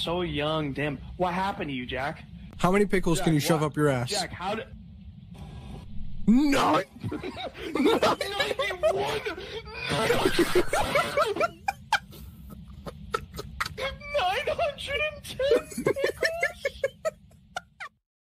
so young. Damn. What happened to you, Jack? How many pickles Jack, can you shove what? up your ass? Jack, how did... 9! 991! 910 pickles!